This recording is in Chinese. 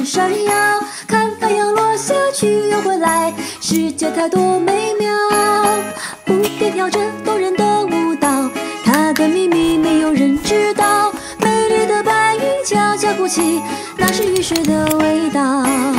闪耀。看太阳落下去又回来，世界太多美妙。蝴蝶跳着动人的舞蹈，它的秘密没有人知道。美丽的白云悄悄哭泣，那是雨水的味道。